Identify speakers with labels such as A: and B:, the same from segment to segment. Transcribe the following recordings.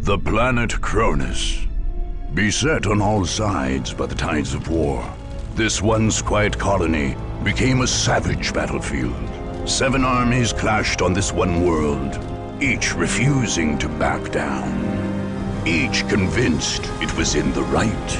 A: The planet Cronus. Beset on all sides by the tides of war, this once quiet colony became a savage battlefield. 7 armies clashed on this one world, each refusing to back down. Each convinced it was in the right.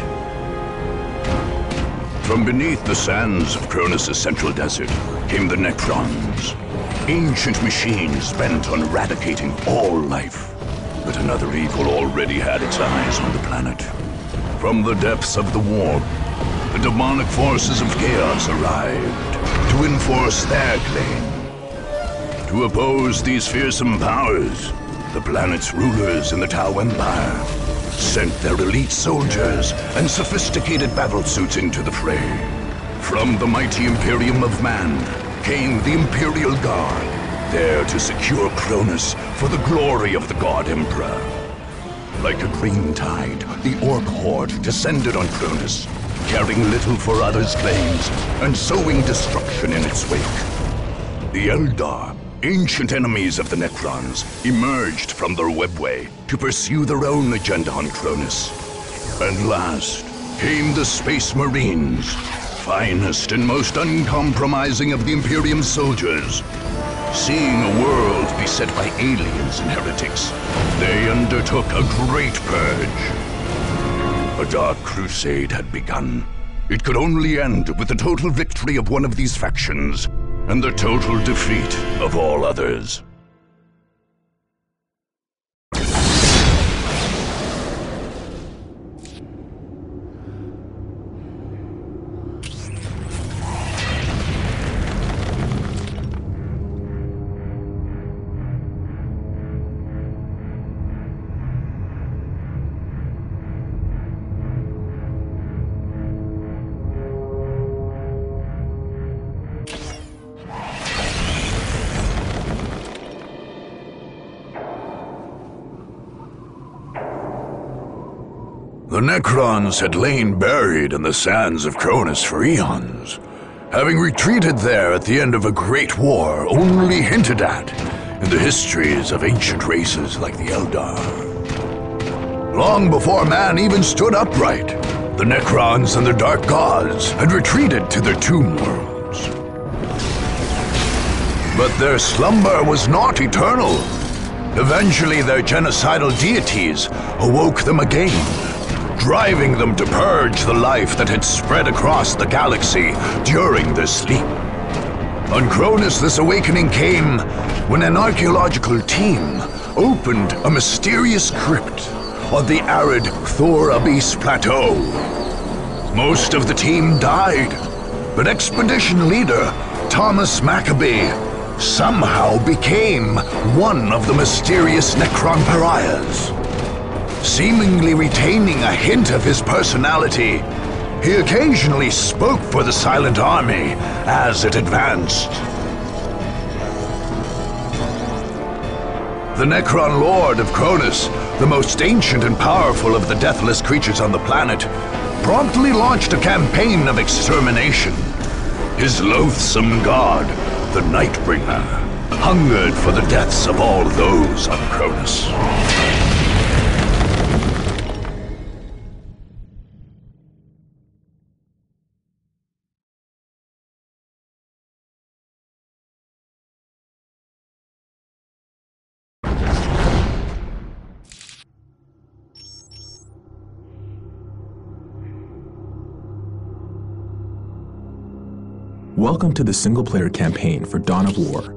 A: From beneath the sands of Cronus' central desert came the Necrons, ancient machines bent on eradicating all life. But another evil already had its eyes on the planet. From the depths of the warp, the demonic forces of chaos arrived to enforce their claim. To oppose these fearsome powers, the planet's rulers in the DoW Empire sent their elite soldiers and sophisticated battlesuits into the fray. From the mighty Imperium of Man came the Imperial Guard, there to secure Cronus for the glory of the God Emperor. Like a green tide, the Orc Horde descended on Cronus, caring little for others' claims and sowing destruction in its wake. The Eldar, ancient enemies of the Necrons, emerged from their webway to pursue their own agenda on Cronus. And last came the Space Marines, finest and most uncompromising of the Imperium's soldiers. Seeing a world beset by aliens and heretics, they undertook a great purge. A dark crusade had begun. It could only end with the total victory of one of these factions, and the total defeat of all others. The Necrons had lain buried in the sands of Cronus for eons, having retreated there at the end of a great war only hinted at in the histories of ancient races like the Eldar. Long before man even stood upright, the Necrons and their dark gods had retreated to their tomb worlds. But their slumber was not eternal. Eventually their genocidal deities awoke them again, driving them to purge the life that had spread across the galaxy during their sleep. On Cronus, this awakening came when an archaeological team opened a mysterious crypt on the arid Thor Abyss Plateau. Most of the team died, but expedition leader Thomas Maccabee somehow became one of the mysterious Necron pariahs. Seemingly retaining a hint of his personality, he occasionally spoke for the Silent Army as it advanced. The Necron Lord of Cronus, the most ancient and powerful of the deathless creatures on the planet, promptly launched a campaign of extermination. His loathsome god, the Nightbringer, hungered for the deaths of all those on Cronus.
B: Welcome to the single-player campaign for Dawn of War.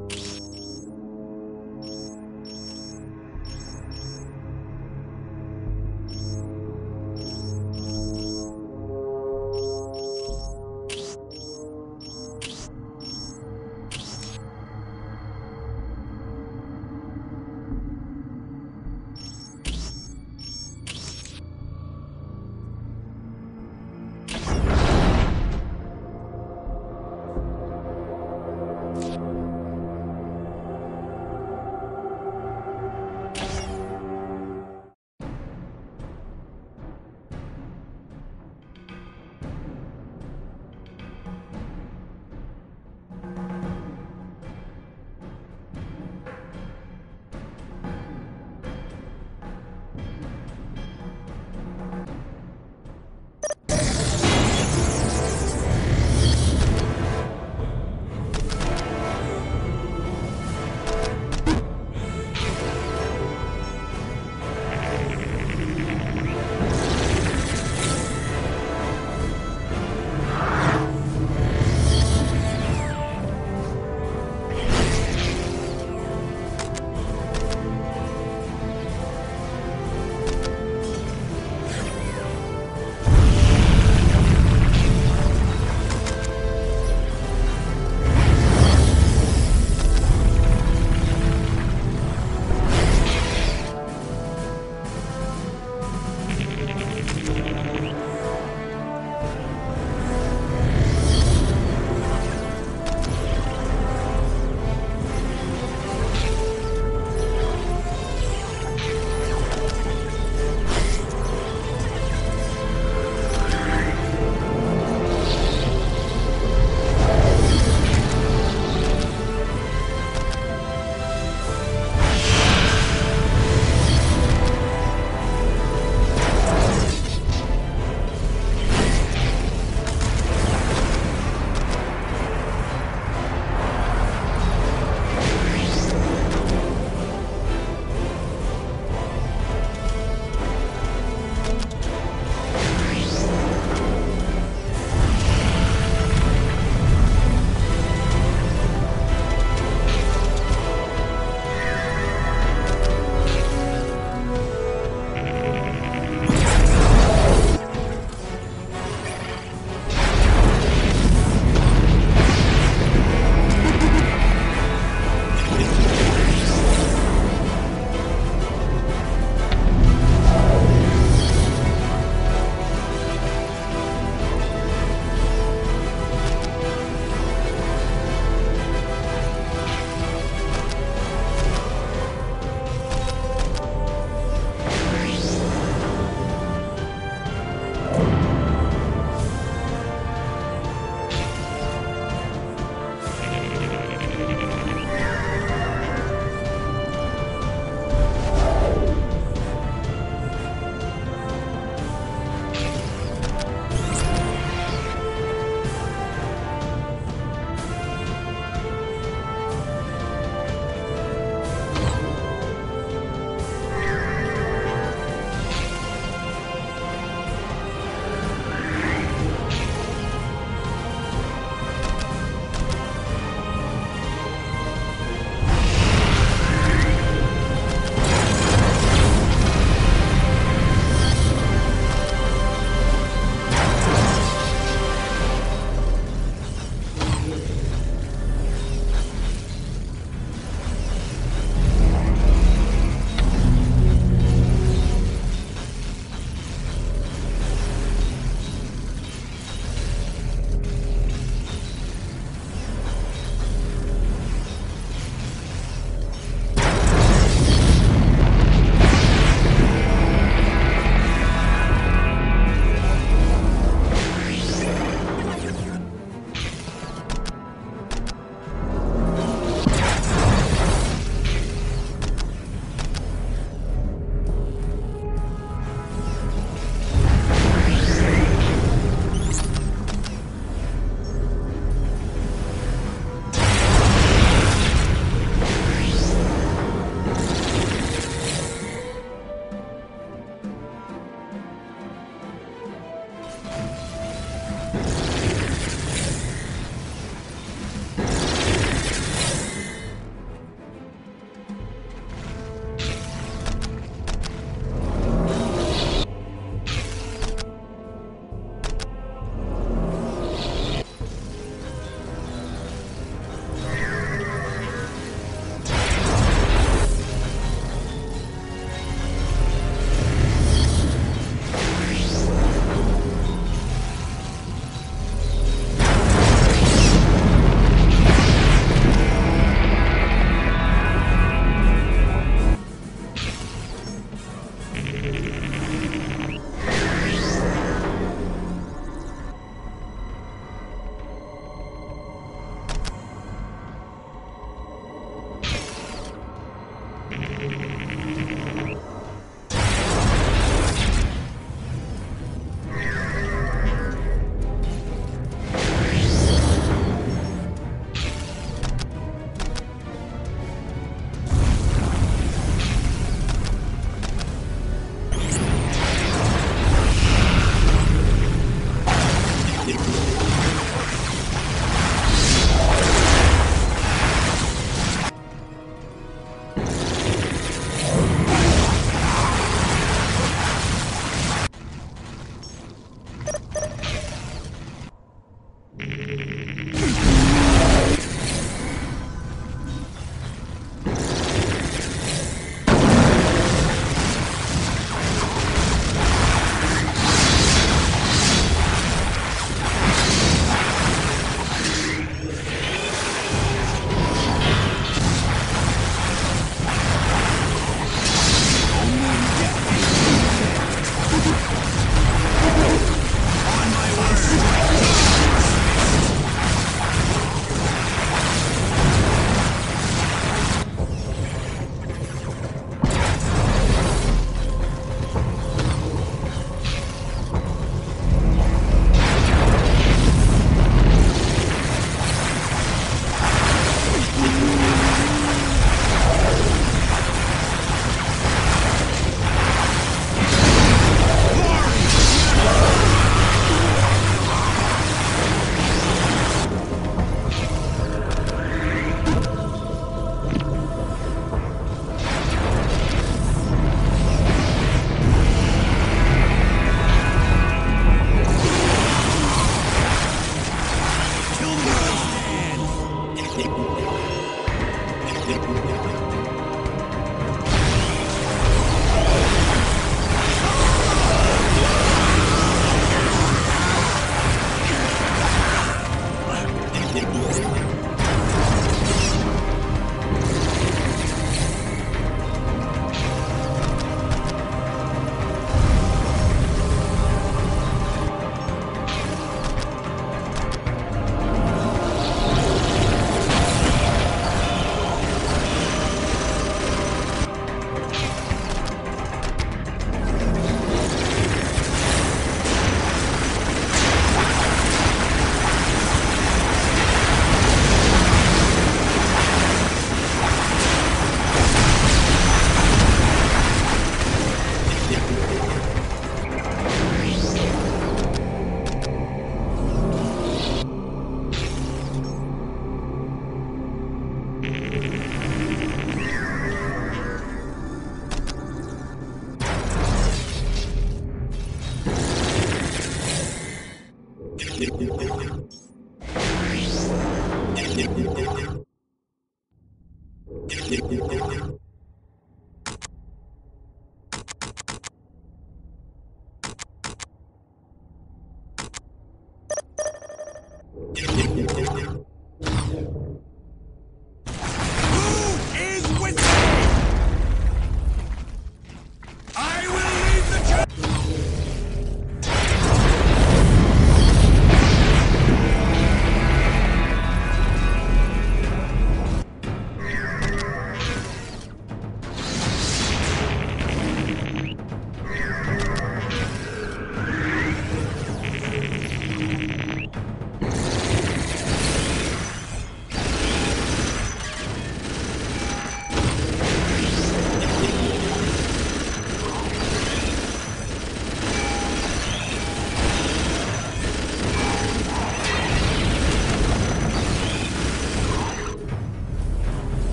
C: You